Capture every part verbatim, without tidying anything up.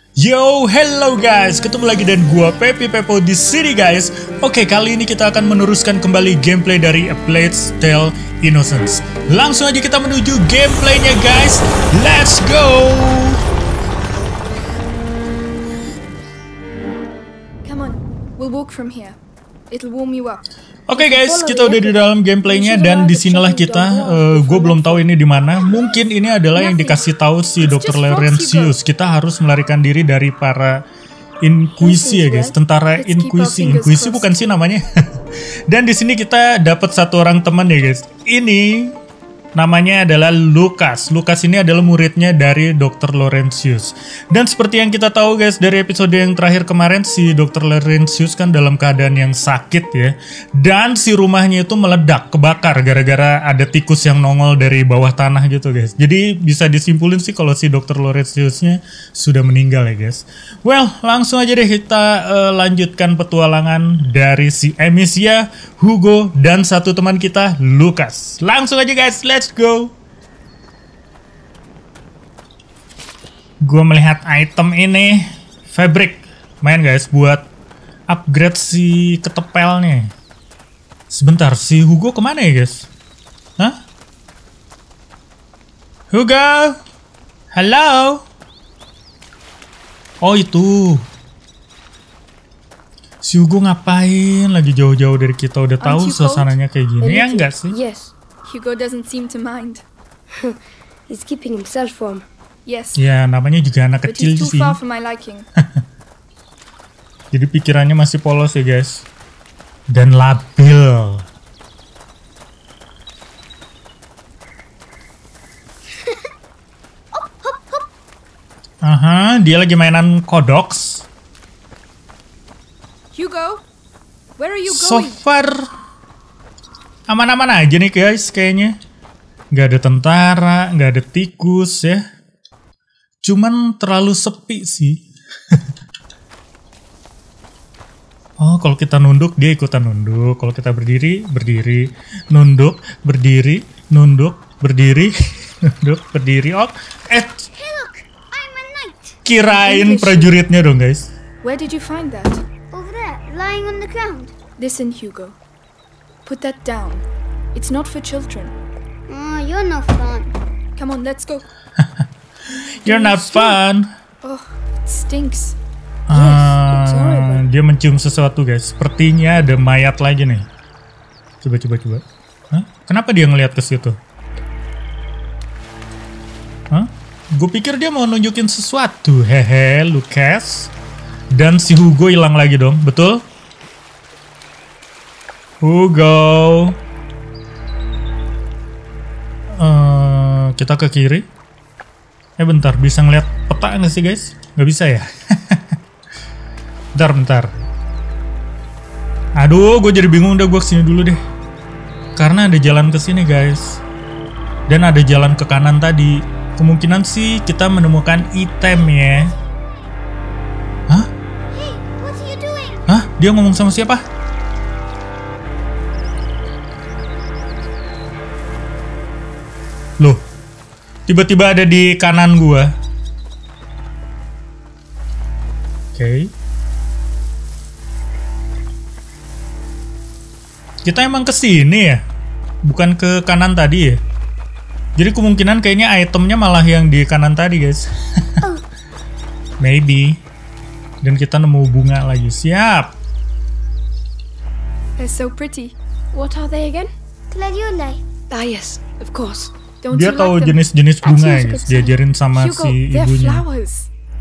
Yo, hello guys, ketemu lagi dan gua Pepi Pepo di sini guys. Oke, kali ini kita akan meneruskan kembali gameplay dari A Plague Tale: Innocence. Langsung aja kita menuju gameplaynya guys. Let's go. Come on, we'll walk from here. It'll warm you up. Oke okay guys, kita udah di dalam gameplaynya dan disinilah kita. Uh, gue belum tahu ini di mana. Mungkin ini adalah yang dikasih tahu si dokter Laurentius. Kita harus melarikan diri dari para Inquisi ya guys, tentara Inquisi. Inquisi bukan sih namanya. Dan di sini kita dapat satu orang teman ya guys. Ini namanya adalah Lucas. Lucas ini adalah muridnya dari dokter Laurentius. Dan seperti yang kita tahu guys dari episode yang terakhir kemarin, si dokter Laurentius kan dalam keadaan yang sakit ya. Dan si rumahnya itu meledak, kebakar gara-gara ada tikus yang nongol dari bawah tanah gitu guys. Jadi bisa disimpulin sih kalau si dokter Laurentiusnya sudah meninggal ya guys. Well, langsung aja deh kita uh, lanjutkan petualangan dari si Amicia, Hugo, dan satu teman kita, Lucas. Langsung aja guys, let's go. Gue melihat item ini, fabric, main guys buat upgrade si ketepelnya. Sebentar, si Hugo kemana ya guys? Hah? Hugo, halo. Oh itu. Si Hugo ngapain lagi jauh-jauh dari kita, udah tahu suasananya kayak gini ya enggak sih? Yes. Hugo doesn't seem to mind. He's keeping himself warm. Yes. Ya, namanya juga anak But kecil he's too sih. far for my liking. Jadi pikirannya masih polos ya guys. Dan labil. Aha, dia lagi mainan kodoks. Hugo, where are you So going? far aman-aman aja nih guys kayaknya. Nggak ada tentara, nggak ada tikus ya. Cuman terlalu sepi sih. Oh, kalau kita nunduk dia ikutan nunduk. Kalau kita berdiri, berdiri, nunduk, berdiri, nunduk, berdiri, nunduk, berdiri. Oh, eh. Hey look, I'm a knight. Kirain prajuritnya dong guys. Where did you find that? Over there, lying on the ground. Listen, Hugo. Put that down. It's not for children. Oh, you're no fun. Come on, let's go. You're not fun. Oh, it stinks. it's Ah, horrible. dia mencium sesuatu guys. Sepertinya ada mayat lagi nih. Coba coba coba. Hah? Kenapa dia ngelihat ke situ? Hah? Gue pikir dia mau nunjukin sesuatu. Hehe, Lucas. Dan si Hugo hilang lagi dong, betul? Hugo. Uh, kita ke kiri. Eh bentar, bisa ngeliat peta nggak sih guys? Nggak bisa ya? Bentar, bentar. Aduh, gue jadi bingung, udah gue kesini dulu deh. Karena ada jalan ke sini guys. Dan ada jalan ke kanan tadi. Kemungkinan sih kita menemukan item ya. Hah? Hey, what are you doing? Hah? Dia ngomong sama siapa? Loh, tiba-tiba ada di kanan gua. Oke. Okay. Kita emang ke sini ya? Bukan ke kanan tadi ya? Jadi kemungkinan kayaknya itemnya malah yang di kanan tadi guys. Maybe. Dan kita nemu bunga lagi. Siap. They're so pretty. What are they again? Gladioli. Ah, yes, of course. Don't Dia you tahu like them? jenis-jenis bunga ya Actually, guys. it's a good Diajarin sama Hugo, si they're ibunya. flowers.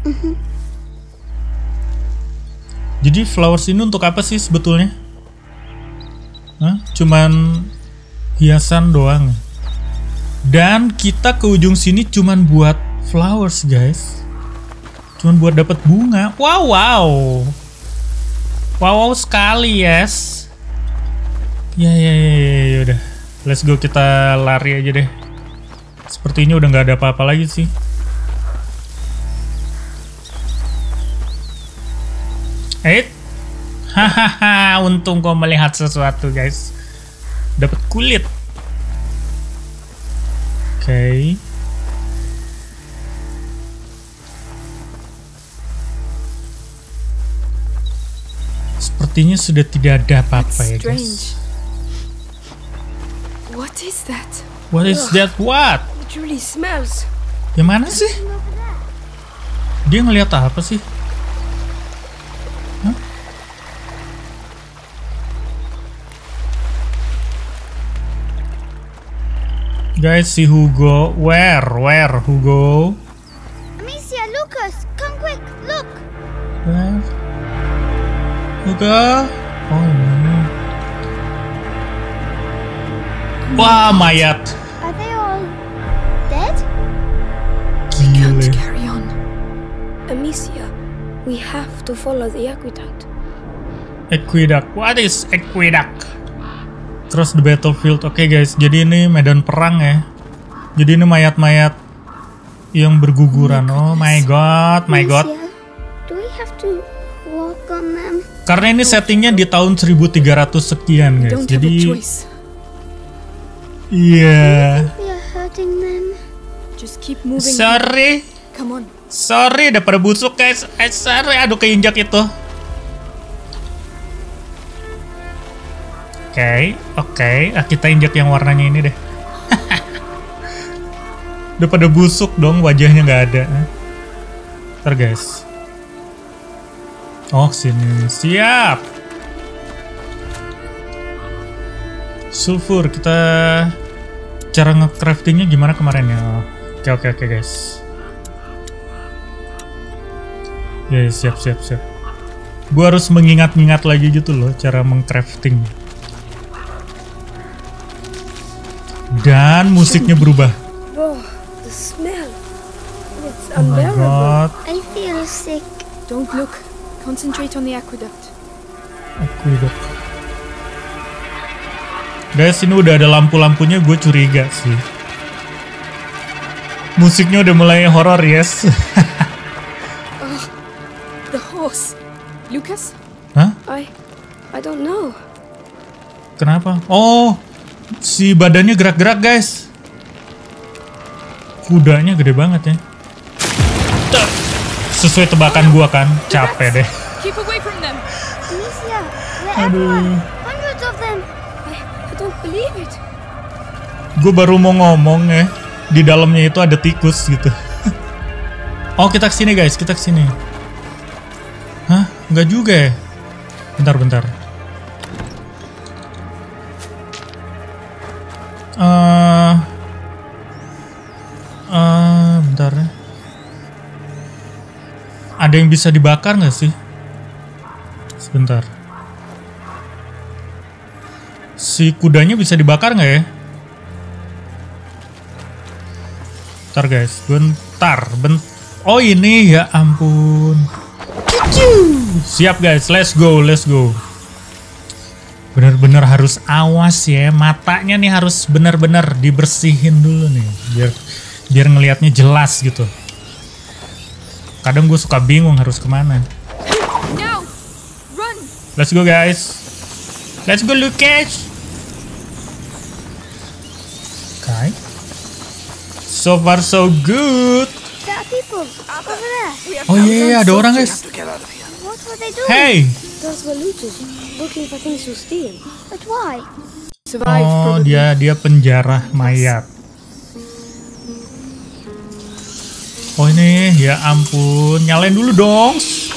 Jadi flowers ini untuk apa sih sebetulnya? Hah? Cuman hiasan doang. Dan kita ke ujung sini cuman buat flowers guys. Cuman buat dapat bunga. Wow wow. Wow, wow sekali yes. Ya ya ya ya, ya udah. Let's go, kita lari aja deh. Sepertinya udah nggak ada apa-apa lagi sih. Eh, hahaha, untung kau melihat sesuatu guys. Dapat kulit. Oke. Okay. Sepertinya sudah tidak ada apa-apa ya guys. Strange. What is that? What is that? What? It really smells. Yang mana sih? Dia ngelihat apa sih? Hah? Guys, si Hugo, where, where, Hugo? Amicia, Lucas, come quick, look. Where? Hugo? Oh ini. Wah, mayat. Are they all dead? Gile. Carry on. Amicia, we have to follow the aqueduct. Aqueduct. What is aqueduct? Cross the battlefield. Oke okay, guys, jadi ini medan perang ya. Jadi ini mayat-mayat yang berguguran. Oh my god, my god. Amicia, do we have to walk on them? Karena ini settingnya di tahun seribu tiga ratus sekian guys. Don't have a Jadi choice. iya. We are hurting them. Just keep moving. Sorry. Come on. Sorry, udah pada busuk guys. Eh, sorry, aduh keinjak itu. Oke, okay, oke. Okay. Ah, kita injak yang warnanya ini deh. Udah pada busuk dong, wajahnya nggak ada. Ntar guys. Oh, sini. Siap. Sulfur, kita cara nge-craftingnya gimana kemarin ya? Oke, oke, oke guys. Ya, yeah, siap, siap, siap. Gue harus mengingat-ingat lagi gitu loh cara meng-crafting. Dan musiknya berubah. Oh, the smell. It's Oh my god. I feel sick. Don't look. Concentrate on the aqueduct. Aqueduct. Guys, ini udah ada lampu-lampunya, gue curiga sih. Musiknya udah mulai horor, yes. Oh, the horse. Lucas? Hah? I... I don't know. Kenapa? Oh, si badannya gerak-gerak, guys. Kudanya gede banget ya. Tuh. Sesuai tebakan gua kan, capek deh. Keep away from them. Amicia, they're Aduh. everywhere. Hundreds of them. I, I don't believe it. Gue baru mau ngomong ya, di dalamnya itu ada tikus gitu. Oh, kita kesini guys, kita kesini. Hah? Enggak juga ya? Bentar, bentar. Uh, uh, bentar ya. Ada yang bisa dibakar nggak sih? Sebentar. Si kudanya bisa dibakar nggak ya? Bentar guys, bentar, bentar. Oh ini ya ampun. Siap guys, let's go, let's go. Bener-bener harus awas ya, matanya nih harus bener-bener dibersihin dulu nih, biar biar ngelihatnya jelas gitu. Kadang gue suka bingung harus kemana. Now, run. Let's go guys, let's go Lucas. Okay. So far so good. There are people over there. Oh iya, yeah, ada orang guys. What were they doing? Hey. Those were looters looking for things to steal. But why? Survive, Oh probably. dia dia penjara mayat. Oh ini ya ampun, nyalain dulu dong.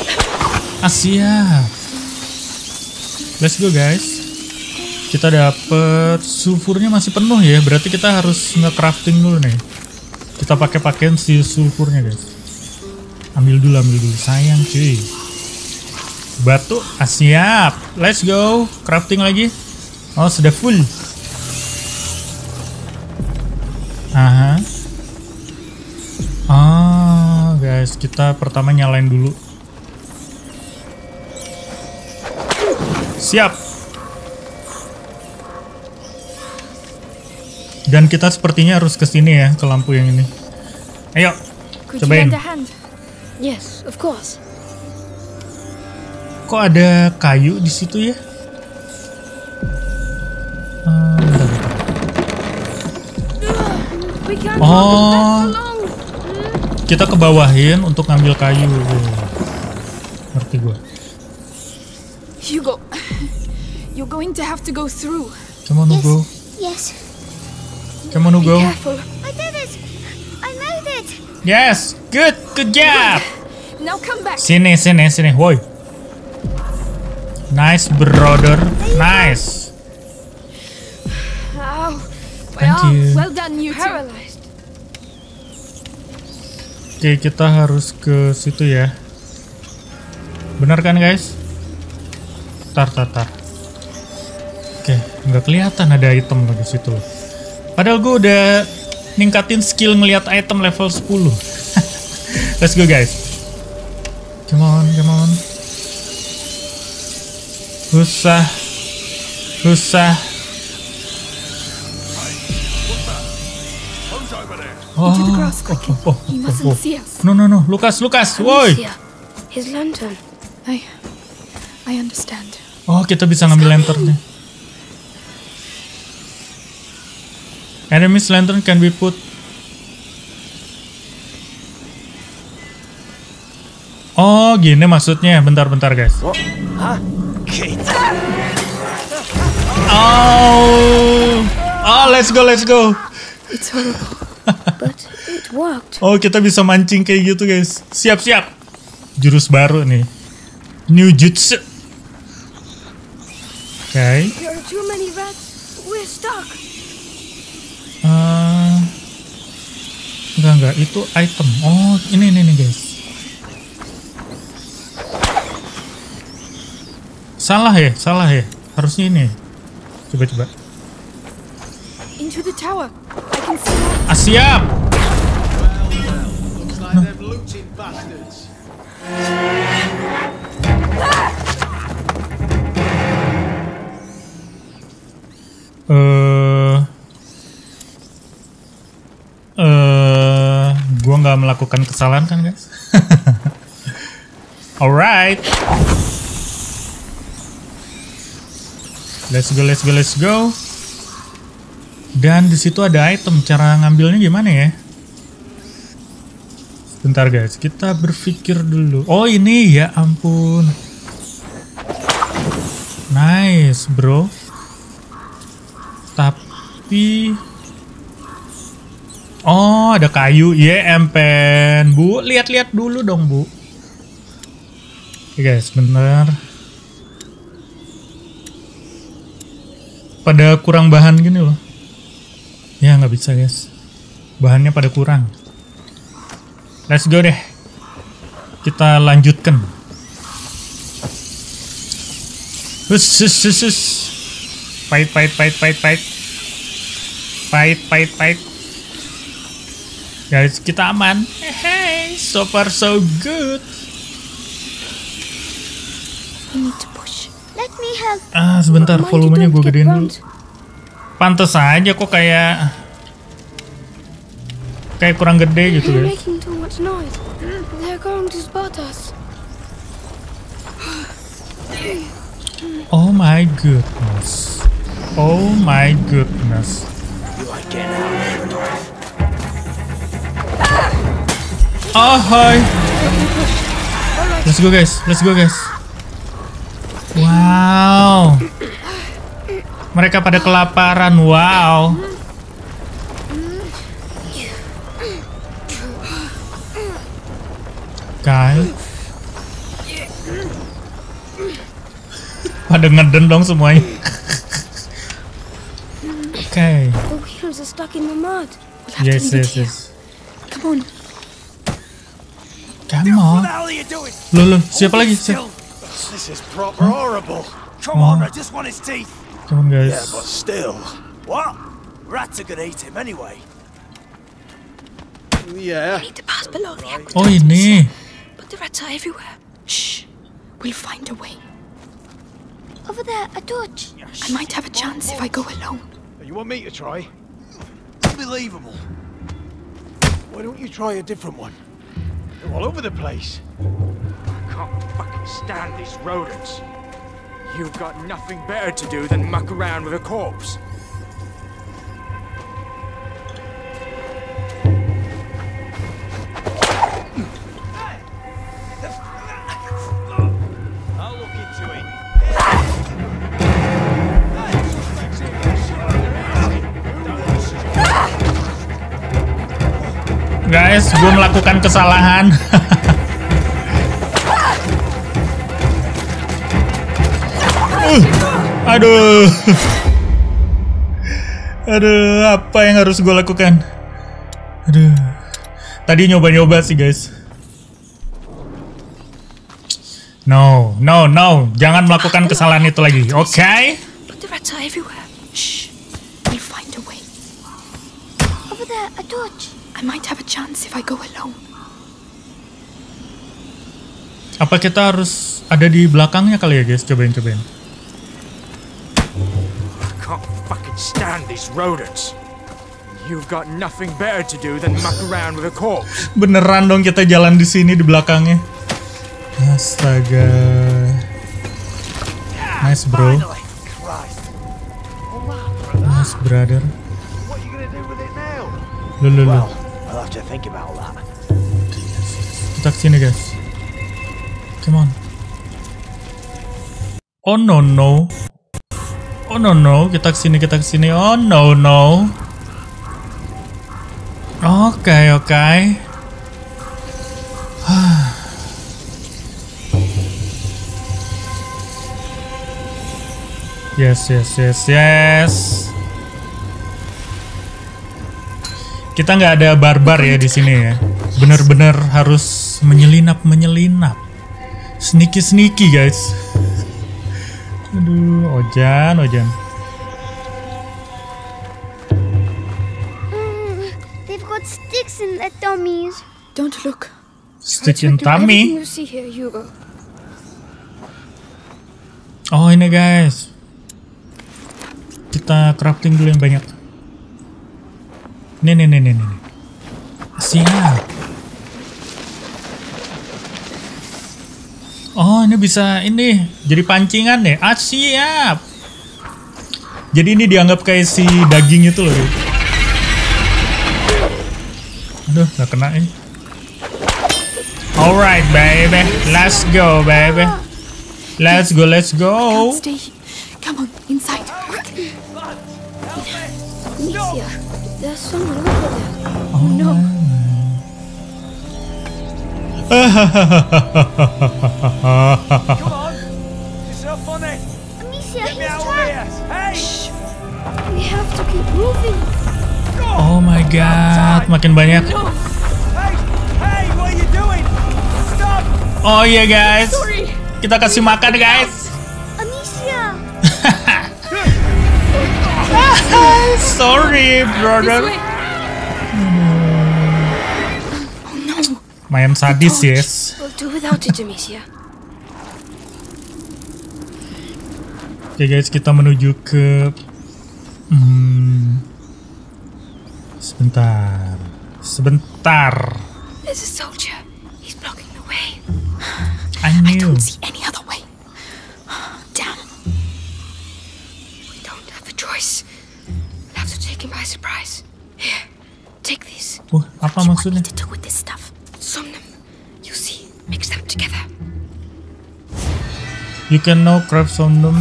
Asia. Let's go guys. Kita dapet sulfurnya masih penuh ya, berarti kita harus nge-crafting dulu nih. Kita pakai pakaian si sulfurnya guys. Ambil dulu, ambil dulu. Sayang cuy. Batu, ah, siap. Let's go. Crafting lagi. Oh sudah full. Aha. Ah guys, kita pertama nyalain dulu. Siap. Dan kita sepertinya harus ke sini ya, ke lampu yang ini. Ayo, Could you cobain. lend a hand? Yes, of course. Kok ada kayu di situ ya? Ah, bentar, bentar. We can't Oh. walk that long. Kita ke bawahin untuk ngambil kayu. Oh, ngerti gua. Hugo, you're going to have to go through. Come on, Hugo. Yes. Come on, Hugo. Be careful. I did it. I made it. Yes, good, good job. Now come back. Sini, sini, sini, woi. Nice, brother. Nice. Ow. Thank Well, you. well done, you paralyzed. Oke, kita harus ke situ ya. Benar kan, guys? Tar, tar, tar. Oke, nggak kelihatan ada item di situ. Padahal gue udah ningkatin skill ngelihat item level sepuluh. Let's go, guys. Come on, come on. Usah, usah. Oh, Into the grass, quick. oh, oh, He oh, mustn't oh. see us. No, no, no, Lucas, Lucas, woi. His lantern. I, I understand. Oh, kita bisa ngambil lanternnya. Enemy's lantern can be put. Oh, gini maksudnya. Bentar-bentar, guys. Oh, oh, let's go, let's go. It's horrible. But it worked. Oh, kita bisa mancing kayak gitu, guys. Siap-siap. Jurus baru nih. New jutsu. Oke. Okay. There are too many rats. We're stuck. Uh, enggak, enggak. Itu item. Oh, ini, ini, ini, guys. Salah ya? Salah ya? Harusnya ini. Coba, coba. Into the tower. I can see. Ah, siap! Like them looting bastards. Eh, eh, gua nggak melakukan kesalahan kan, guys? Alright, let's go, let's go, let's go. Dan di situ ada item. Cara ngambilnya gimana ya? Bentar, guys, kita berpikir dulu. Oh, ini ya ampun. Nice, bro. Tapi oh, ada kayu. Ya, empen. Bu, lihat-lihat dulu dong, Bu. Oke, guys, bener. Pada kurang bahan gini loh. Ya, nggak bisa, guys. Bahannya pada kurang. Let's go deh. Kita lanjutkan. Hus, hus, hus, hus. Fight, fight, fight, fight, fight. Fight, fight, fight. Guys, kita aman. Hey, so far so good. We need to push. Let me help. Ah, sebentar, Mind you volumenya don't gue get gedein dulu. burnt. Pantes aja kok kayak kayak kurang gede gitu, They're guys. making too much noise. They're going to spot us. Oh my goodness. Oh my goodness. Oh, hi. Let's go, guys. Let's go, guys. Wow. Mereka pada kelaparan. Wow. Guys. Pada ngeden dong semuanya. Oke. Okay. The wheels are stuck in the mud. We'll have Yes, to leave yes, it here. yes. Come on. Come What on. the hell are you doing? Loh, loh, siapa lagi? Siapa? This is proper horrible. Come on, I just want his teeth. Come on, guys. Yeah, but still. What? Rats are gonna eat him anyway. Yeah. We need to pass below the aqueduct. Oh, ini. But the rats are everywhere. Shh. We'll find a way. Over there, a torch. I might have a chance if I go alone. You want me to try? Unbelievable. Why don't you try a different one? They're all over the place. I can't fucking stand these rodents. You've got nothing better to do than muck around with a corpse. I'll look into it. guys, gue melakukan kesalahan. uh, aduh. Aduh, apa yang harus gue lakukan? Aduh. Tadi nyoba-nyoba sih, guys. No, no, no. Jangan melakukan kesalahan itu lagi, oke? Okay? But the rats are everywhere. Shh. We'll find a way. Over there, a torch. I might have a chance if I go alone. Apa kita harus ada di belakangnya kali ya, guys? Cobain, cobain. I can't fucking stand these rodents. You've got nothing better to do than muck around with a corpse. Beneran dong kita jalan di sini di belakangnya. Astaga. Nice bro. Nice brother. What are you gonna do with it now? Lulu. Well, I'll have to think about that. Kita kesini guys. Come on. Oh no no. Oh no no. Kita kesini kita kesini. Oh no no. Oke okay, oke. Okay. Yes, yes, yes, yes. Kita nggak ada barbar ya di sini ya. Bener-bener harus menyelinap, menyelinap. Sneaky, sneaky guys. Aduh, Ojan, Ojan. Mm, they've got sticks in their tummies. Don't look. Stick in tummy. You see here, Hugo. Oh ini guys. Kita crafting dulu yang banyak. Nih nih nih nih nih. Siap. Oh ini bisa ini jadi pancingan ya. Ah siap. Jadi ini dianggap kayak si daging itu loh. Aduh gak kena ini. Alright baby, let's go baby. Let's go, let's go. Can't stay. Come on, inside. Quickly. Amicia, there's someone over there. Oh no. Come on! It's so funny! Amicia, Get me he's out of trapped. here! Hey! We have to keep moving. Oh my god, makin banyak. Hey! Hey! What are you doing? Stop! Oh iya guys, Sorry. kita kasih makan guys. Amicia! Sorry brother. This way. Oh no. Main sadis yes. We'll do without it, Amicia. Oke guys, kita menuju ke hmm, sebentar, sebentar. There's a soldier. He's blocking the way. I I knew. don't see any other way. Damn. We don't have a choice. We'll have to take him by surprise. Here, take these. Wah, apa What do you want me maksudnya? to do with this stuff? Somnum. You see, mix them together. You can now craft somnum.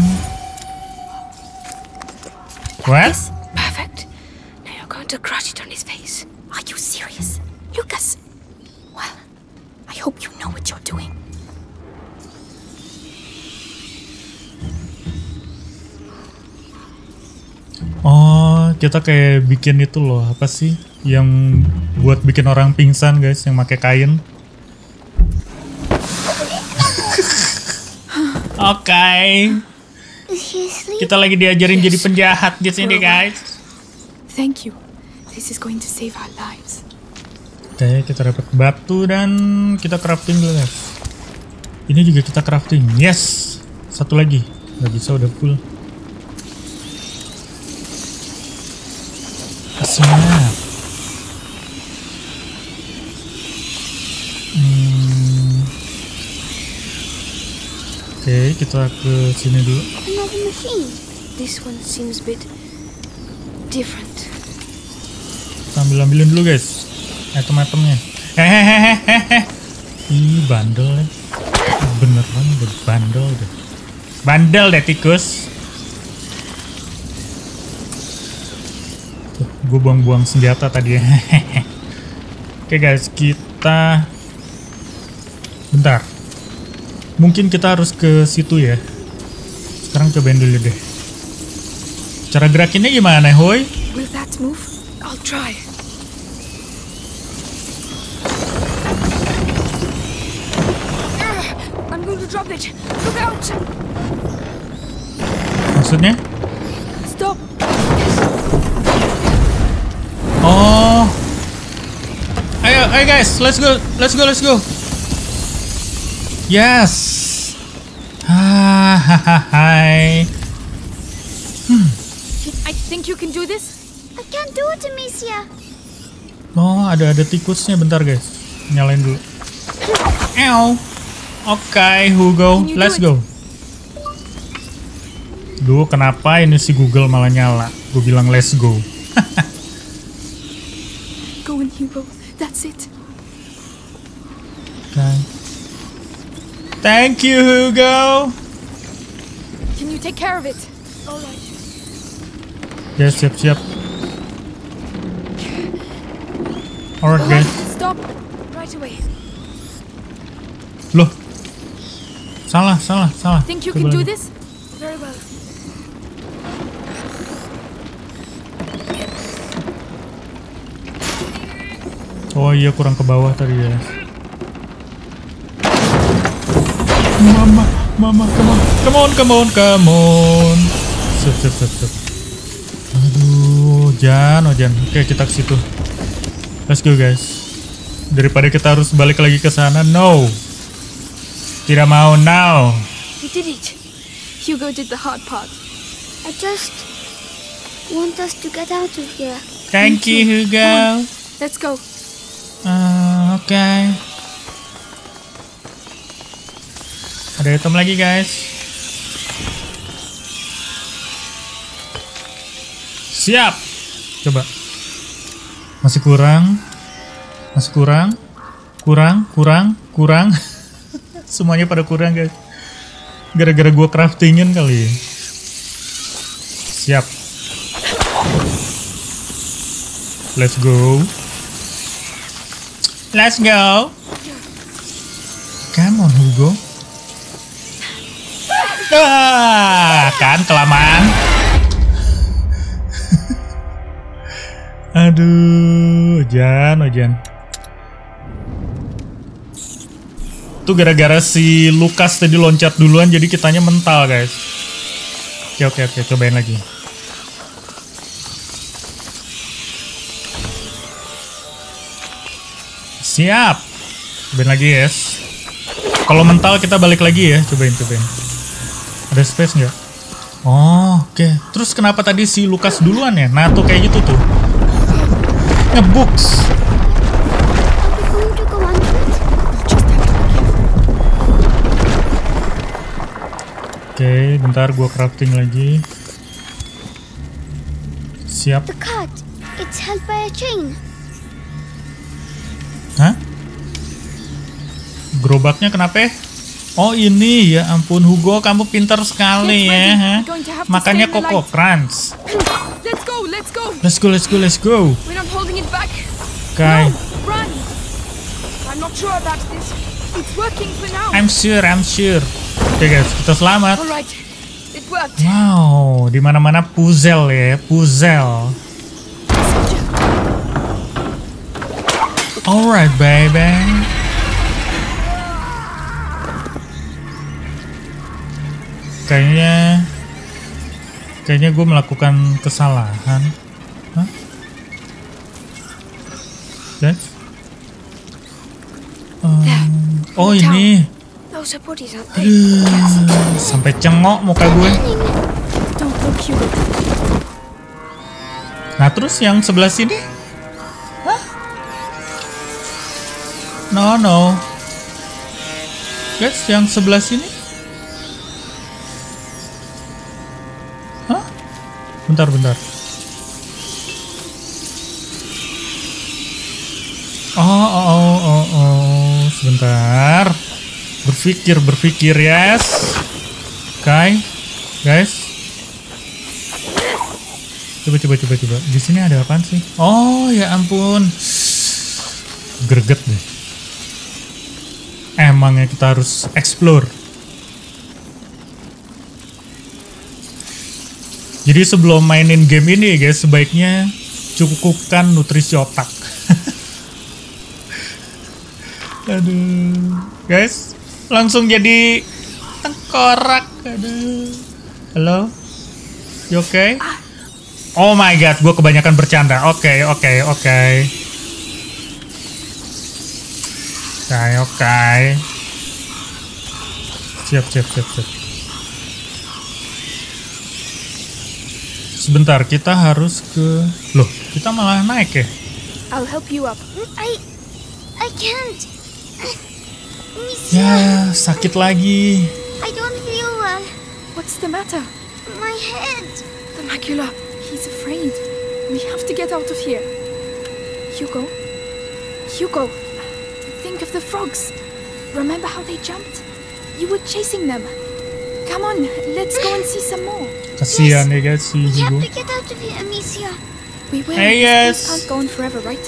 What? This? Perfect. Now you're going to crush it on his face. Are you serious? Lucas? Well, I hope you know what you're doing. Oh, kita kayak bikin itu loh, apa sih? Yang buat bikin orang pingsan guys, yang pakai kain. Oke. Okay. Is he asleep? Kita lagi diajarin jadi penjahat di sini guys. Thank you. This is going to save our lives. Oke, okay, kita dapat batu dan kita crafting dulu guys. Ini juga kita crafting. Yes. Satu lagi. Nggak bisa, udah full. Siap. Hmm. Oke, okay, kita ke sini dulu. Another machine. This one seems a bit different. Sambil ambilin dulu guys item-itemnya. Hehehehehe. Ih bandel ya. Beneran udah bandel deh. Bandel deh tikus. Gue buang-buang senjata tadi ya. Oke guys, kita bentar. Mungkin kita harus ke situ ya. Sekarang cobain dulu deh. Cara gerakinnya gimana, Hoy? Will that move? I'll try. I'm going to drop it. Look out! Maksudnya? Stop! Oh. Ayo, ayo guys, let's go, let's go, let's go. Yes. Hai. Hmm. I think you can do this. I can't do it, Amicia. Oh, ada ada tikusnya, bentar guys. Nyalain dulu. Ew. Oke, okay, Hugo, let's go. Duh, kenapa ini si Google malah nyala? Gue bilang let's go. Go in, Hugo. That's it. Okay. Thank you, Hugo. Can you take care of it? All right. Ya, siap, siap. Alright, guys. Stop. Right away. Loh. Salah, salah, salah. Think you Coba can do lagi. this? Very well. Oh iya, kurang ke bawah tadi ya. Mama, mama, come on, come on, come on, come on. Sip, sip, sip, sip. Aduh, Jan, oh Jan. Oke, kita ke situ. Let's go, guys. Daripada kita harus balik lagi ke sana, no. Tidak mau, now. You did it. Hugo did the hard part. I just want us to get out of here. Thank you, Hugo. Let's go. Uh, Oke. Okay. Ada item lagi, guys. Siap. Coba. Masih kurang. Masih kurang. Kurang, kurang, kurang. Semuanya pada kurang, guys. Gara-gara gua craftingin kali. Siap. Let's go. Let's go. Come on, Hugo. Ah, kan kelamaan. Aduh, Jan, oh Jan. Itu gara-gara si Lukas tadi loncat duluan, jadi kitanya mental, guys. Oke, oke, oke, cobain lagi. Siap. Cobain lagi, yes. Kalau mental kita balik lagi ya, cobain, cobain. Ada space nggak? Oh, oke. Okay. Terus kenapa tadi si Lukas duluan ya? Nah, tuh kayak gitu tuh. Ngebooks. Oke, okay, bentar gua crafting lagi. Siap. The cart. It's held by a chain. Hah? Gerobaknya kenapa? Oh ini, ya ampun Hugo, kamu pintar sekali ya. Ha? Makanya Coco Crunch. Let's go, let's go. Let's go, let's go, let's go. We're not holding it back. Okay. No, run. I'm not sure about this. It's working for now. I'm sure, I'm sure. Oke okay, guys, kita selamat. Alright, it worked. Wow, di mana-mana puzzle ya, puzzle. Alright, baby. Kayaknya, kayaknya gue melakukan kesalahan. Hah? Guys? Um, oh ini. Those are bodies, aren't they? Aduh, sampai cengok muka gue. Don't look, Hugo. Nah terus yang sebelah sini? Hah? No, no. Guys, yang sebelah sini? Hah? Bentar, bentar. Oh, oh, oh, oh, oh. Sebentar. Berpikir, berpikir, yes. Oke, okay. Guys. Coba, coba, coba, coba. Di sini ada apaan sih? Oh, ya ampun. Greget deh. Emangnya kita harus explore. Jadi sebelum mainin game ini guys, sebaiknya cukupkan nutrisi otak. Aduh, guys, langsung jadi tengkorak. Aduh. Halo? You okay? Oh my god, gue kebanyakan bercanda. Oke, okay, oke, okay, oke. Okay. Oke, okay, oke. Okay. Siap, siap, siap, siap. Sebentar, kita harus ke... Loh, kita malah naik ya? I'll help you up. I... I can't. Ya, sakit lagi. I don't feel well. What's the matter? My head. The macula. He's afraid. We have to get out of here. Hugo? Hugo, think of the frogs. Remember how they jumped? You were chasing them. Come on, let's go and see some more. Kasihan ya guys si We have Hugo. to get out of here, Amicia. We will. Hey, This yes. place can't go on forever, right?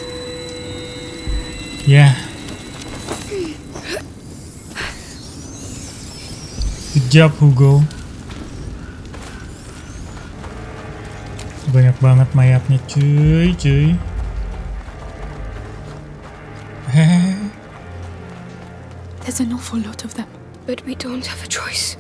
Ya. Good job Hugo. Banyak banget mayatnya cuy, cuy. Hehehe. There's an awful lot of them. But we don't have a choice.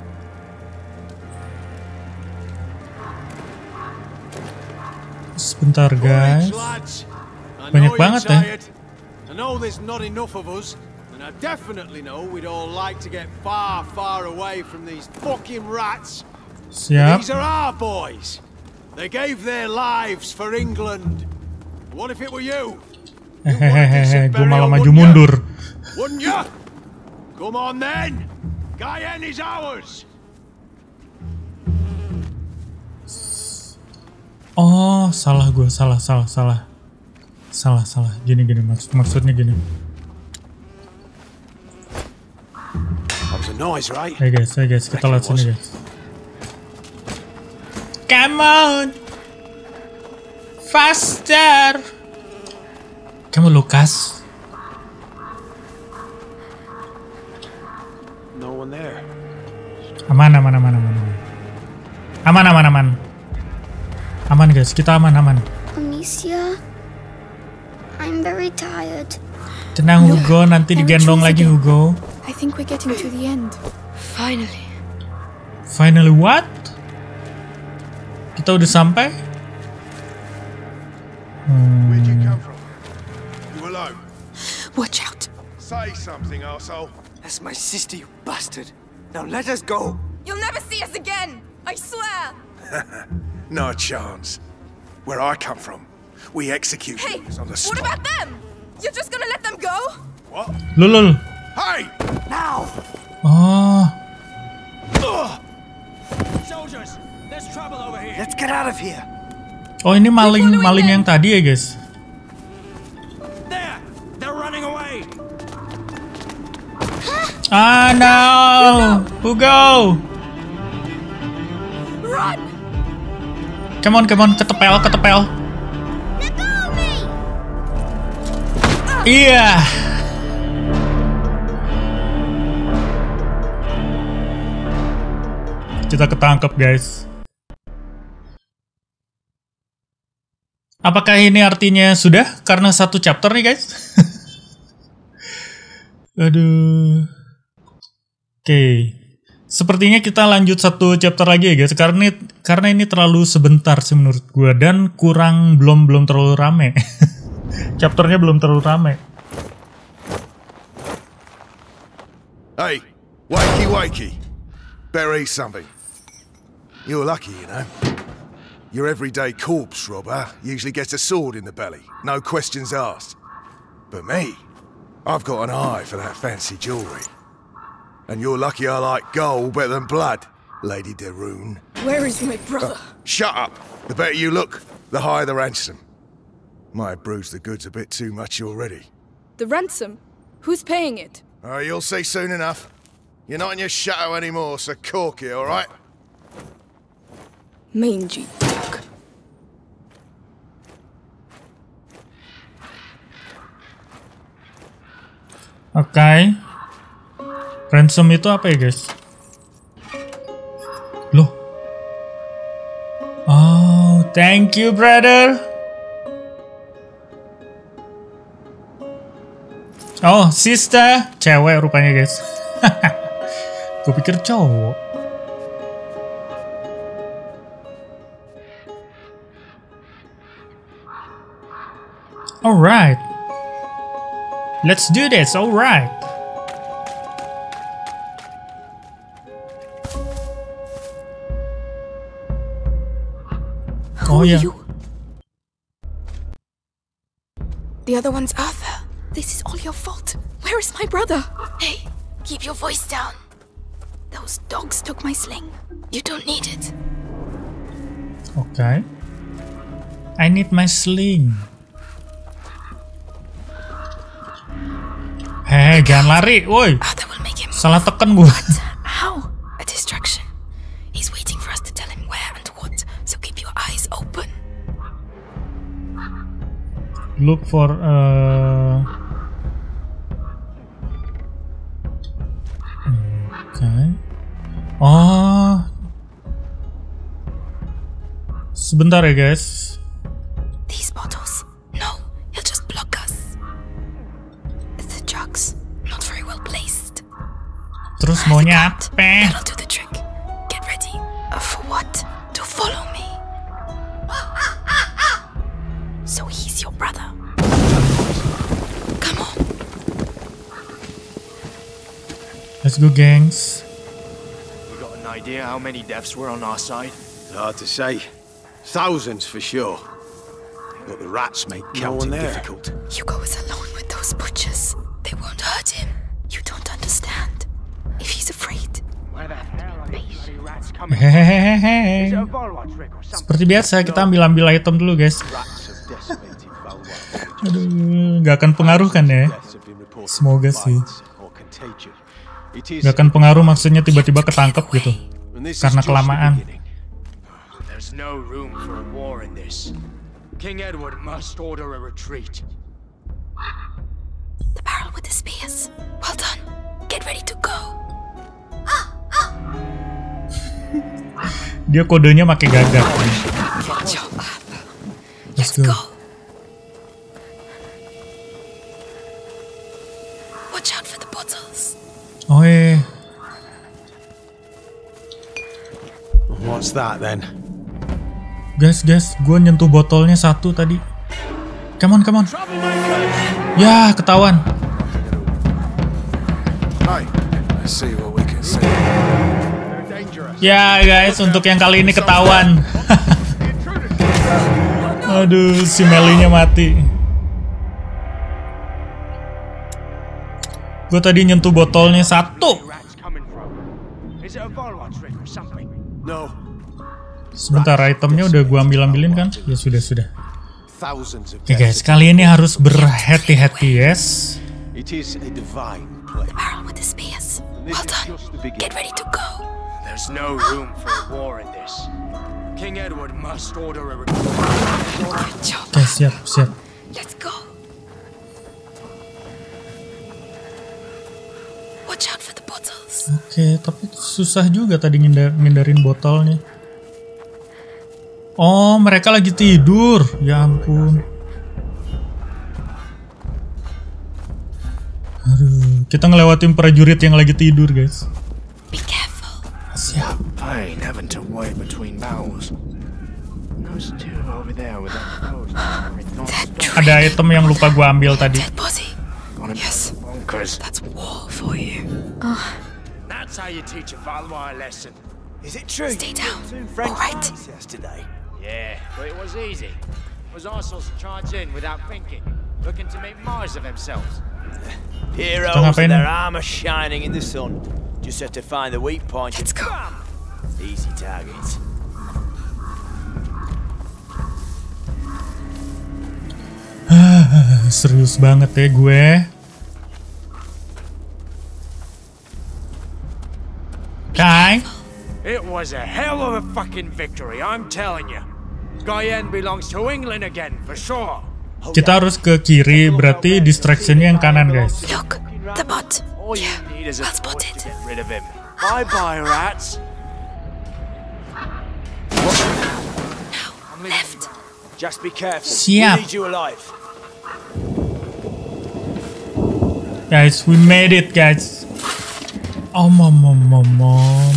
Sebentar guys. Lads, I Banyak know banget you're ya. tired. I know there's not enough of us, and I definitely know we'd all like to get far, far away from these fucking rats. Siap. These are our boys. They gave their lives for England. What if it were you? Hehehehe, gue malah maju mundur. Wouldn't you? Come on then. Guyenne is ours. Oh, salah gue, salah, salah, salah. Salah, salah. Gini, gini, maksud, maksudnya gini. That was a noise, right? Hey guys, hey guys, kita lihat sini guys. Come on! Faster! Kamu Lukas? No one there. Aman, aman, aman, aman, aman. Aman, aman, aman. Aman guys, kita aman, aman. Amicia, I'm very tired. Tenang Hugo, nanti digendong lagi Hugo. I think we're getting to the end. Finally. Finally what? Kita udah sampai? Where'd you Hmm. come from? You alone? Watch out. Say something, arsehole. That's my sister, you bastard. Now let us go. You'll never see us again! I swear! No chance. Where I come from, we execute Hey! you on the What spot. about them? You're just gonna let them go? What? Lulul. Hey! Now! Oh, Soldiers, there's trouble over here. Let's get out of here. oh ini maling maling yang tadi ya guys. There! They're running away! Ah no, Hugo. Run! Come on, come on, ketepel, ketepel. Let go of me! Iya. Kita ketangkep guys. Apakah ini artinya sudah? Karena satu chapter nih guys. Aduh. Oke. Sepertinya kita lanjut satu chapter lagi ya guys. Karena ini, karena ini terlalu sebentar sih menurut gue. Dan kurang, belum belum terlalu rame. Chapternya belum terlalu rame. Hey, wakey wakey. Better eat something. You're lucky, you know. Your everyday corpse robber usually gets a sword in the belly, no questions asked. But me, I've got an eye for that fancy jewellery. And you're lucky I like gold better than blood, Lady de Rune. Where is my brother? Shut up! The better you look, the higher the ransom. Might have bruised the goods a bit too much already. The ransom? Who's paying it? Oh, you'll see soon enough. You're not in your shadow anymore, so corky, all right? Mangy dog. Oke. Okay. Ransom itu apa ya, guys? Loh. Oh, thank you, brother. Oh, sister. Cewek rupanya, guys. Gue pikir cowok. Alright. Let's do this, alright. Oh yeah. You? The other one's Arthur. This is all your fault. Where is my brother? Hey, keep your voice down. Those dogs took my sling. You don't need it. Okay. I need my sling. Hei, jangan lari, woi. Salah tekan gue. How? A distraction. He's waiting for us to tell him where and what. So keep your eyes open. Look for uh Okay. Oh. Sebentar ya, guys. These bottles. No, he'll just block us. The jugs, not very well placed. Terus maunya apa? That'll do the trick. Get ready. Uh, for what? To follow me. So he's your brother. Come on. Let's go, gangs. You got an idea how many deaths were on our side? It's hard to say. Thousands for sure. But the rats make counting difficult. Hugo is alone with those butchers. They won't hurt him. You don't understand. If he's afraid. Where the hell are these bloody rats coming from? Hehehehe. Is it a Volwa trick or something? Seperti biasa, kita ambil-ambil item dulu, guys. Aduh, gak akan pengaruh kan ya? Semoga sih. Gak akan pengaruh, maksudnya tiba-tiba ketangkep gitu. Karena kelamaan. There's no room for a war in this. King Edward must order a retreat. The barrel with the spears. Well done. Get ready to go. Dia kodenya pakai gagak. Good job, Arthur. Let's Let's go. go. Watch out for the bottles. Oh eh. What's that then? Guys, guys, gue nyentuh botolnya satu tadi. Come on, come on. Ya, ketahuan. Hey, let's see what we can see. Ya, guys, untuk yang kali ini ketahuan. Aduh, si Melinya mati. Gue tadi nyentuh botolnya satu. No. Sebentar, itemnya udah gue ambil-ambilin kan? Ya sudah, sudah. Thousands of Oke guys, kali ini harus berhati-hati, yes. It is a divine play. Barrel with the spears. Well done. Get ready to go. There's no room for a war in this. King Edward must order a retreat. Good job. Oke, siap, siap. Let's go. Watch out for the bottles. Oke, tapi susah juga tadi ngindar ngindarin botolnya. Oh, mereka lagi tidur. Ya ampun. Aduh, kita ngelewatin prajurit yang lagi tidur, guys. Be careful. Siap. Pain having to wait between battles. Those two over there with that post. Ada item yang lupa gua ambil tadi. Dead body. Yes. That's war for you. Oh. That's how you teach a Valois lesson. Is it true? Stay down. Two French All right. knights yesterday. Yeah, but it was easy. It was Arsenals to charge in without thinking, looking to make Mars of themselves. Heroes with their armor shining in the sun. Just have to find the weak point. Let's go. Easy targets. Serius banget ya gue. Kai? It was a hell of a fucking victory, I'm telling you. Guyenne belongs to England again, for sure. Kita harus ke kiri, berarti distractionnya yang kanan, guys. Look, the bot. All you Yeah, need is a well torch to spotted. get rid of him. Bye-bye, rats. Now, left. Just be careful. Siap. We need you alive. Guys, we made it, guys. Oh, mom, mom, mom, mom.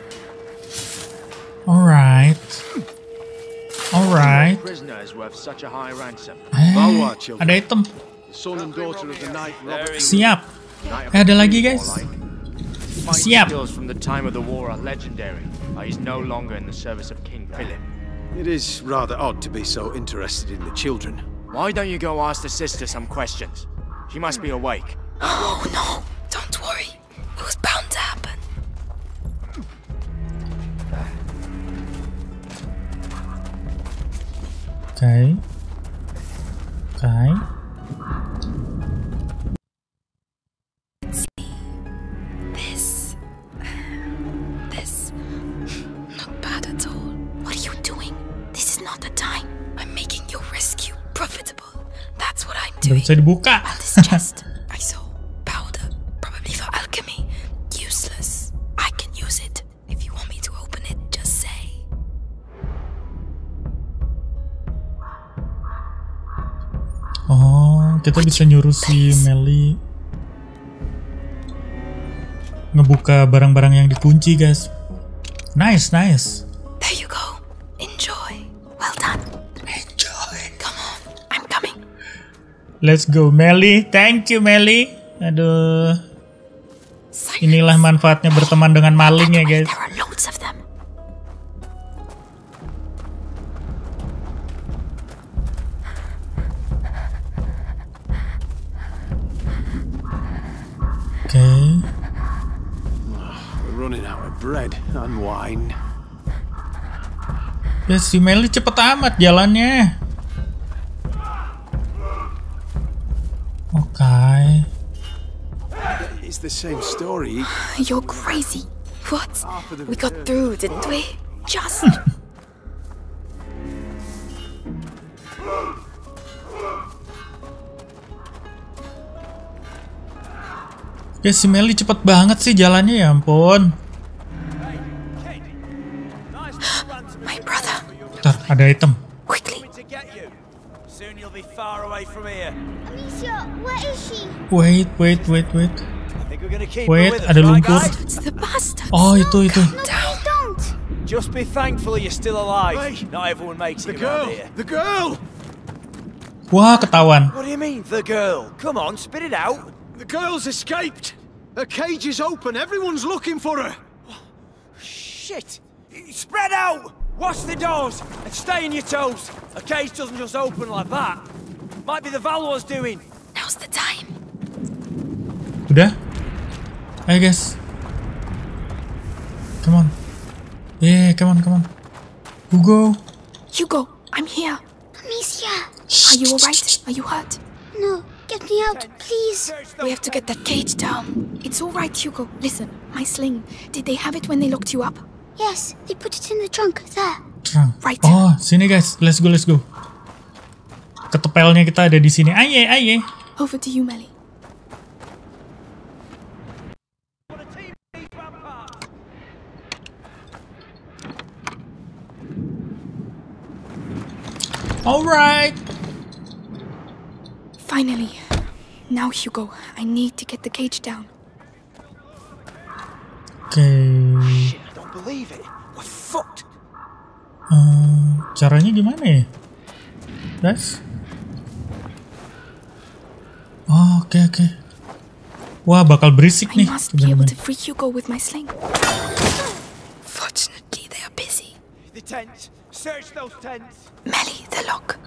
Alright. Alright. Prisoner is worth such a high ransom. Eh, ada item. Son and daughter of the knight Robert. Siap. Eh, ada lagi, guys. Siap. Skills from the time of the war are legendary. But he's no longer in the service of King Philip. It is rather odd to be so interested in the children. Why don't you go ask the sister some questions? She must be awake. Oh no, don't worry. It was bound to happen. Okay. Okay. This. This. Not bad at all. What are you doing? This is not the time. I'm making your rescue profitable. That's what I'm Nggak doing. bisa dibuka. And this chest, I saw powder, probably for alchemy. Useless. I can use it. If you want me to open it, just say. Oh, kita bisa nyuruh si Melly ngebuka barang-barang yang dikunci, guys. Nice, nice. There you go. Enjoy. Well done. Enjoy. Come on. I'm coming. Let's go, Melly. Thank you, Melly. Aduh. Inilah manfaatnya berteman dengan maling ya, guys. There are loads of them. Okay. We're running out of bread and wine. Ya, si Melly cepet amat jalannya. Oke. Okay. It's the same story. You're crazy. What? We got through, didn't we? Just. Ya, si Melly cepet banget sih jalannya, ya ampun. My brother. Bentar, ada item. Quickly. To get you. Soon you'll be far away from here. Amicia, where is she? Wait, wait, wait, wait. I think we're gonna keep Wait, her with us, ada right, lumpur. guys? It's the bastard. Oh, itu, itu. No, please don't. Just be thankful you're still alive. Hey. Not everyone makes The it around girl! here. The girl! Wah, ketahuan. What do you mean, the girl? Come on, spit it out. The girl's escaped! Her cage is open, everyone's looking for her! Shit! Spread out! Watch the doors and stay on your toes. A cage doesn't just open like that. Might be the Valor's doing. Now's the time. Udah? Ayo, guys. Come on. Yeah, come on, come on. Hugo. Hugo, I'm here. Amicia! Are you alright? Are you hurt? No, get me out, please. We have to get that cage down. It's alright, Hugo. Listen, my sling. Did they have it when they locked you up? Yes, they put it in the trunk, there. Trunk. Right. Oh, sini guys. Let's go, let's go. Ketepelnya kita ada di sini. Aye, aye. Over to you, Melly. Alright. Finally. Now, Hugo, I need to get the cage down. Oke. Okay. Shit, I don't believe it. We're fucked. Uh, caranya gimana ya? Guys? Oh, oke, okay, oke. Okay. Wah, bakal berisik I nih. must be able to free Hugo with my sling. Fortunately, they are busy. The tents. Search those tents. Melly, the lock.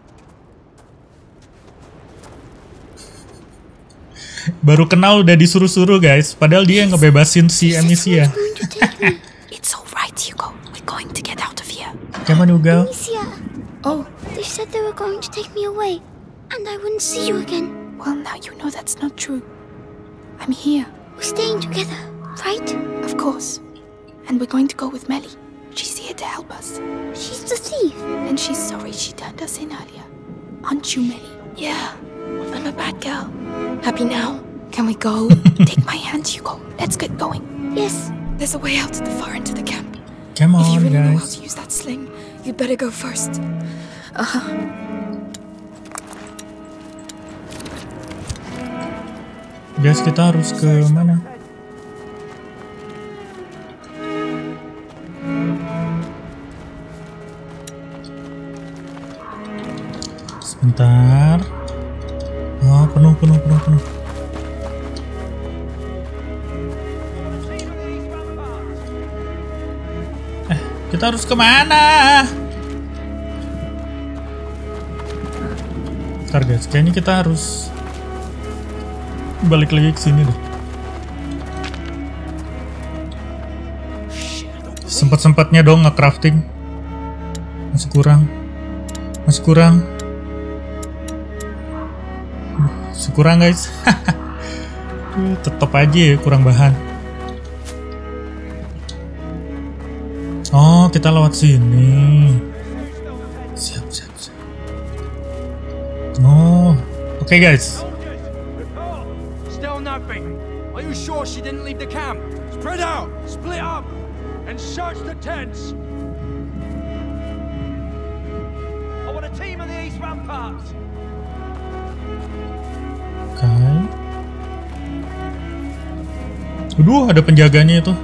Baru kenal udah disuruh-suruh, guys. Padahal dia ngebebasin si Amicia. It's alright, Hugo. We're going to get out of here. Come on, Hugo. Amicia! Oh, They said they were going to take me away, and I wouldn't see you again. well, now you know that's not true. I'm here, We're staying together, right? of course. And we're going to go with Melly. She's here to help us. She's the thief. And she's sorry she turned us in earlier. Aren't you, Melly? Yeah, I'm a bad girl. Happy now? Can we go? Take my hand, Hugo. Let's get going. Yes. There's a way out at the far end of the camp. Come on, if you really know how guys. to use that sling, you'd better go first. Uh-huh. Guys, kita harus ke mana? Sebentar. Oh, penuh, penuh, penuh, penuh. Eh, kita harus kemana? Bentar guys, kayaknya kita harus balik lagi ke sini deh. Sempet-sempetnya dong nge-crafting. Masih kurang. Masih kurang. Masih kurang guys. Tetep aja ya kurang bahan. Oh, kita lewat sini. Siap, siap, siap. Oh, oke okay, guys. Still nothing. Are you sure she didn't leave the camp? Spread out, split up, and search the tents. I want a team of the East Ramparts. Oke. Okay. Aduh, ada penjaganya itu.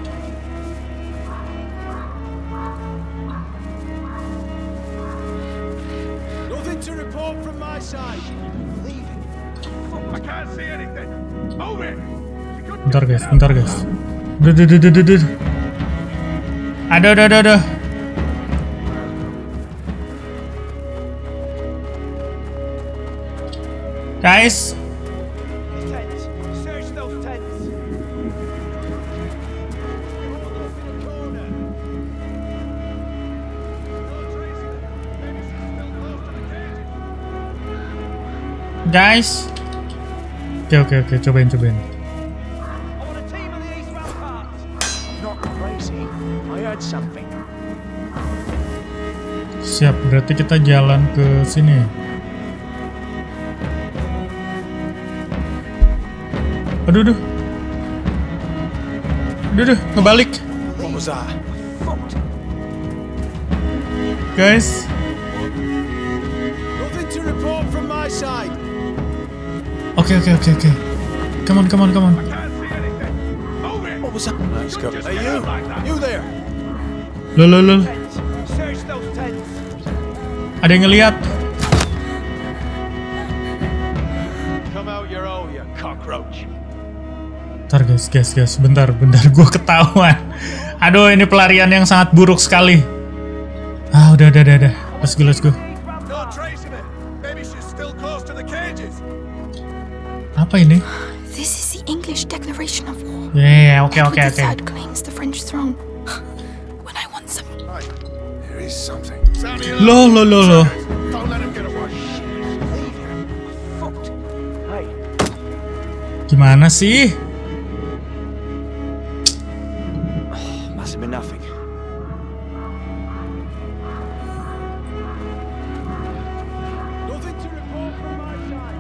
Nothing to report from my side. Leave it. I can't see anything. Over. Bentar guys, bentar guys. Duh, duh, duh, duh, duh, duh. Ada, ada, ada, ada. Guys. Tents. Search those tents. Guys. Oke, oke, oke, cobain, cobain. I want a team of the East Ramparts. Not crazy. I heard something. Siap, berarti kita jalan ke sini. Aduh, aduh. Aduh, aduh, ngebalik. What was that? Guys. Nothing to report from my side. Oke, oke, oke, oke. Come on, come on, come on. What was that? Let's go. Hey, you. You there. Loh, loh, loh. Search those tents. Ada yang ngeliat. Come out your own, you cockroach. Bentar guys, guys, guys. Bentar, bentar. Gue ketahuan. Aduh, ini pelarian yang sangat buruk sekali. Ah, udah, udah, udah, udah. Let's go, let's go. No trace of it. Maybe she's still close to the cages. Apa ini? This is the English Declaration of War. Yeah, oke, oke, Edward the oke. Third claims the French throne. When I want some. Hey, there is something. Sound the Loh, loh, loh, loh. Don't let him get away. Fucked. Hey. Gimana sih? Must have been nothing. Nothing to report from my side.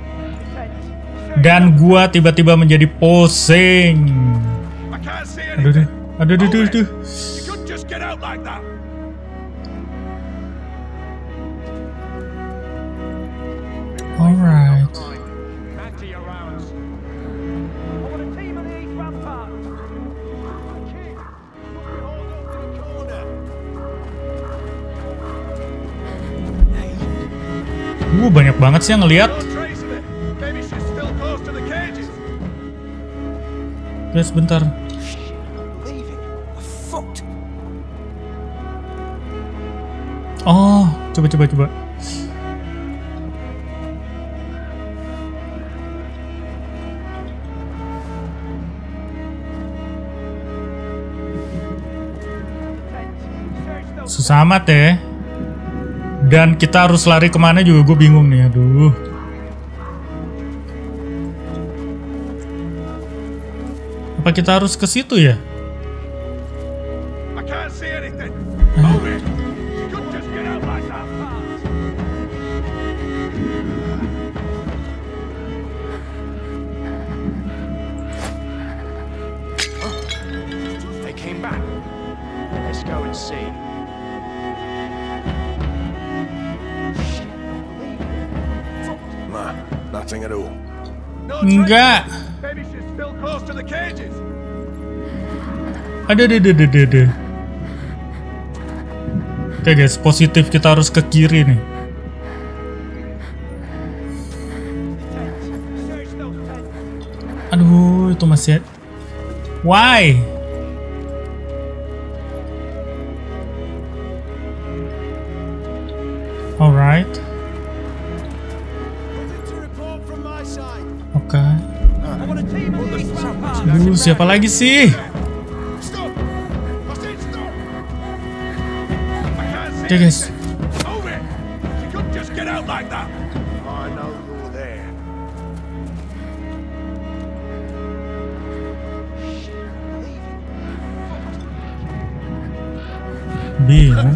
Dan gua tiba-tiba menjadi pusing. I can't see Aduh, aduh, anything. aduh, aduh, aduh, aduh. You couldn't just get out like that. Alright. Back to your rounds. I want a team of the East Ramparts. Kid, you're all over the corner. Uh, banyak banget sih yang ngeliat. No trace of it. Maybe she's still close to the cages. Guys, bentar. Leave it. Fucked. Oh, coba, coba, coba. Susah amat ya. Dan kita harus lari kemana juga gue bingung nih, aduh. Apa kita harus ke situ ya? I can't see anything. Huh? Over. You couldn't just get out like that. came back. Let's go and see. Nah, nothing at all. Enggak. Maybe she's still close to the cages. Ada, ada, ada, ada, ada. Oke guys, positif kita harus ke kiri nih. Aduh, itu masih. Why? Alright. Oke. Okay. Aduh, siapa lagi sih? Oke okay, guys. Bingung.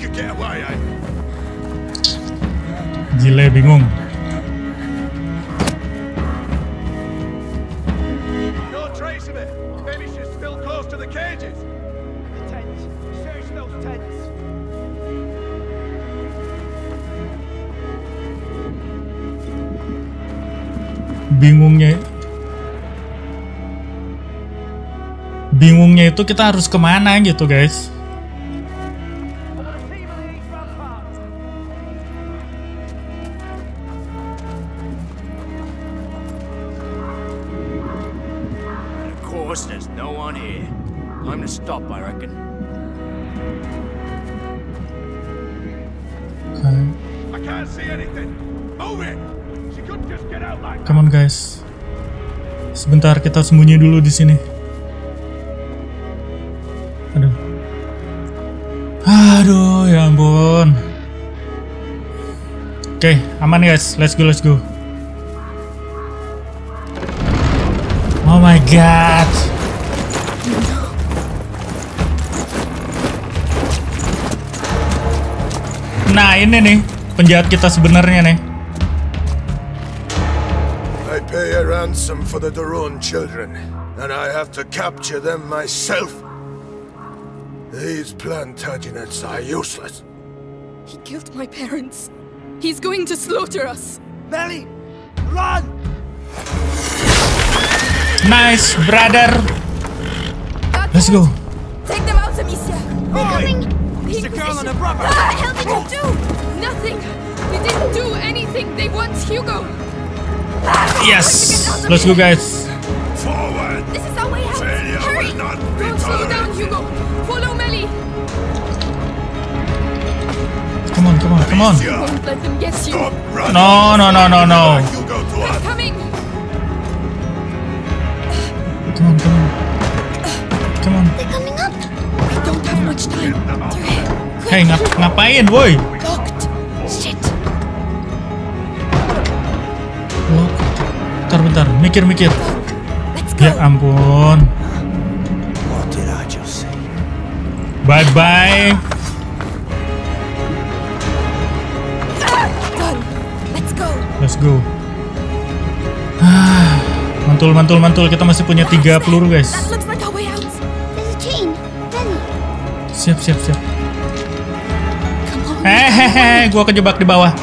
Gile, bingung. No trace of it. Maybe she's still close to the cages. The tents. Search those tents. Bingungnya Bingungnya itu kita harus kemana gitu guys. Of course, there's no one here. Time to stop, I reckon. Okay. I can't see anything. Move it. She couldn't just get out like that. Come on guys. Sebentar kita sembunyi dulu di sini. Aduh. Aduh, ya ampun. Oke, okay, aman guys. Let's go, let's go. Oh my god. Nah, ini nih penjahat kita sebenarnya nih. I pay a ransom for the Daron children, and I have to capture them myself. These Plantagenets are useless. He killed my parents. He's going to slaughter us. Melly, run! Nice, brother. That's Let's go. Take them out, Amicia. Coming! Be It's in a girl and a position. brother! What the hell did you do? Nothing. They didn't do anything. They want Hugo. Yes. Let's go, guys. Forward! This is our way out. Failure Hurry. will not be Don't slow down, tolerated. Hugo. Follow Melly. Come on, come on, come on. Won't let them get you. Stop running! No, no, no, no, no. You go to I'm us. coming. Come on, come on. Come on. They're coming up. We don't have much time. Hey, ngap ngapain, woi? Locked. Shit. Lock. Bentar, bentar. Mikir, mikir. Let's go. Ya ampun. What did I just say? Bye bye. Done. Let's go. Let's go. Ah, mantul, mantul, mantul. Kita masih punya tiga peluru, guys. That looks like our way out. There's a chain. Benny. Siap, siap, siap. Come on. Hehehe, gua kejebak di bawah.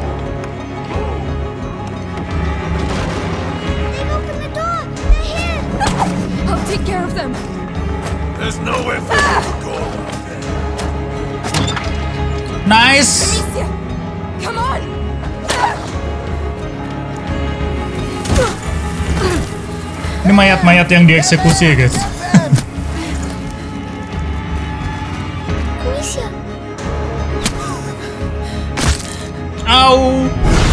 They've opened the door. They're here. I'll take care of them. There's nowhere for you to go. Nice. Amicia, come on. Ini mayat-mayat yang dieksekusi ya, guys. Amicia. Au.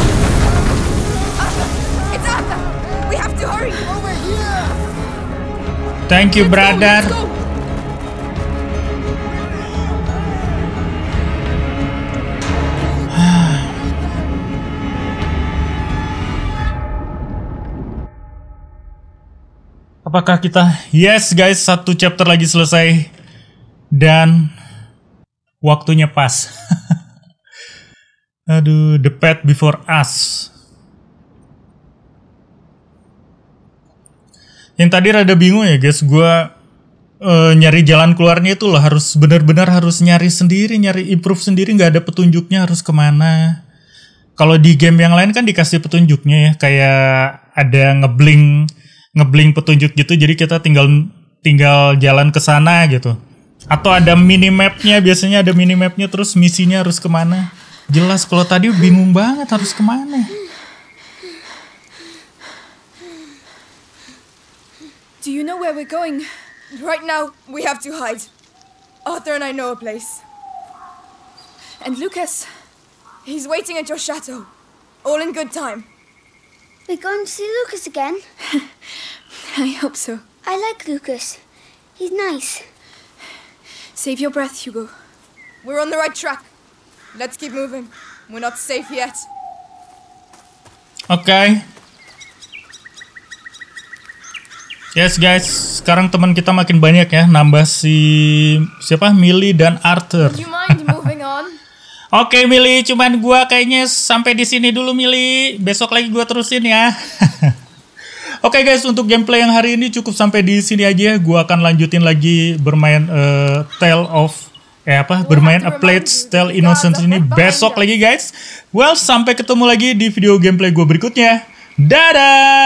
It's Arthur. We have to hurry. Over here. Thank you, brother. Let's go. Apakah kita? Yes guys, satu chapter lagi selesai dan waktunya pas. Aduh, The Path Before Us. Yang tadi rada bingung ya guys, gue uh, nyari jalan keluarnya itu loh, harus benar-benar harus nyari sendiri, nyari improve sendiri, nggak ada petunjuknya harus kemana. Kalau di game yang lain kan dikasih petunjuknya ya, kayak ada ngeblink ngeblink petunjuk gitu, jadi kita tinggal tinggal jalan ke sana gitu. Atau ada minimapnya, biasanya ada minimapnya, terus misinya harus kemana. Jelas, kalau tadi bingung banget harus kemana. Do you know where we're going? Right now, we have to hide. Arthur and I know a place. And Lucas, he's waiting at your chateau. All in good time. We're going to see Lucas again? I hope so. I like Lucas. He's nice. Save your breath, Hugo. We're on the right track. Let's keep moving. We're not safe yet. Oke. Okay. Yes guys, sekarang teman kita makin banyak ya, nambah si siapa? Millie dan Arthur. Do you mind moving on? Oke okay, Millie, cuman gua kayaknya sampai di sini dulu Millie. Besok lagi gua terusin ya. Oke okay guys, untuk gameplay yang hari ini cukup sampai di sini aja. Gua akan lanjutin lagi bermain uh, Tale of eh apa? Bermain A Plague Tale Innocence ini besok lagi guys. Well, sampai ketemu lagi di video gameplay gua berikutnya. Dadah.